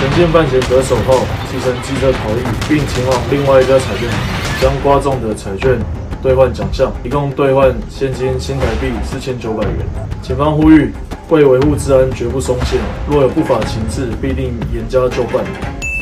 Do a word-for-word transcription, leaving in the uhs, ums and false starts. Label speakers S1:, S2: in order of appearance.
S1: 陈建范嫌得手后，骑乘机车逃逸，并前往另外一家彩券行，将刮中的彩券兑换奖项，一共兑换现金新台币四千九百元。警方呼吁，为维护治安，绝不松懈，若有不法情事，必定严加就办。